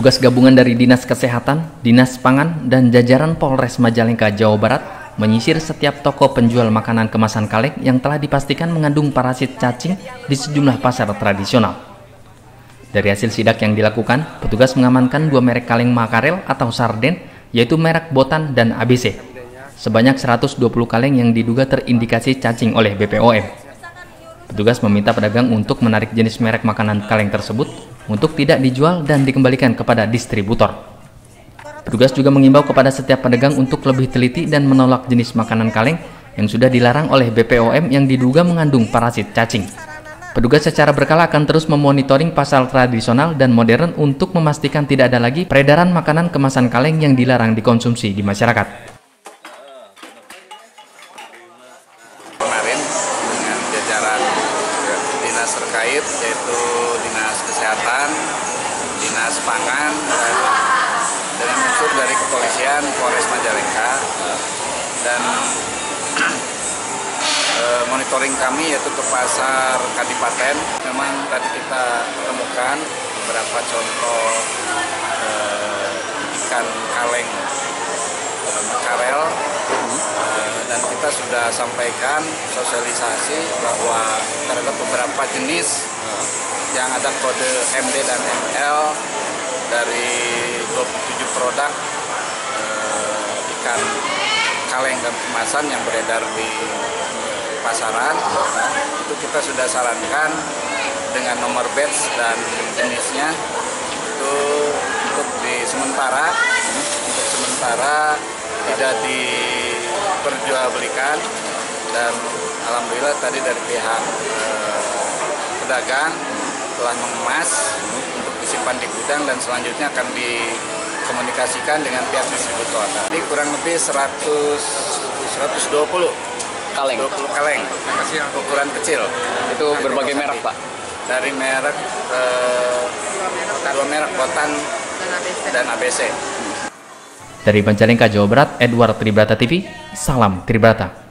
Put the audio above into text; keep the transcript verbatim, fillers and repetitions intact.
Petugas gabungan dari Dinas Kesehatan, Dinas Pangan, dan jajaran Polres Majalengka, Jawa Barat menyisir setiap toko penjual makanan kemasan kaleng yang telah dipastikan mengandung parasit cacing di sejumlah pasar tradisional. Dari hasil sidak yang dilakukan, petugas mengamankan dua merek kaleng makarel atau sarden, yaitu merek Botan dan A B C. Sebanyak seratus dua puluh kaleng yang diduga terindikasi cacing oleh B P O M. Petugas meminta pedagang untuk menarik jenis merek makanan kaleng tersebut untuk tidak dijual dan dikembalikan kepada distributor. Petugas juga mengimbau kepada setiap pedagang untuk lebih teliti dan menolak jenis makanan kaleng yang sudah dilarang oleh B P O M yang diduga mengandung parasit cacing. Petugas secara berkala akan terus memonitoring pasar tradisional dan modern untuk memastikan tidak ada lagi peredaran makanan kemasan kaleng yang dilarang dikonsumsi di masyarakat. Kemarin dengan jajaran dinas terkait yaitu Dinas Kesehatan, Dinas Pangan, dan dengan unsur dari Kepolisian Polres Majalengka dan e, monitoring kami yaitu ke pasar Kadipaten. Memang tadi kita temukan beberapa contoh e, ikan kaleng e, makarel e, dan kita sudah sampaikan sosialisasi bahwa terhadap beberapa jenis yang ada kode M D dan M L dari dua puluh tujuh produk eh, ikan kaleng dan kemasan yang beredar di pasaran, itu kita sudah sarankan dengan nomor batch dan jenisnya itu untuk di sementara untuk sementara tidak diperjualbelikan, dan alhamdulillah tadi dari pihak eh, pedagang telah mengemas untuk disimpan di gudang dan selanjutnya akan dikomunikasikan dengan pihak distributor. Ini kurang lebih seratus, seratus dua puluh kaleng. dua puluh kaleng, ukuran kecil. Itu berbagai merek, Pak? Dari merek eh, dua merek Botan dan A B C. Dari Majalengka, Jawa Barat, Edward Tribrata T V, salam Tribrata.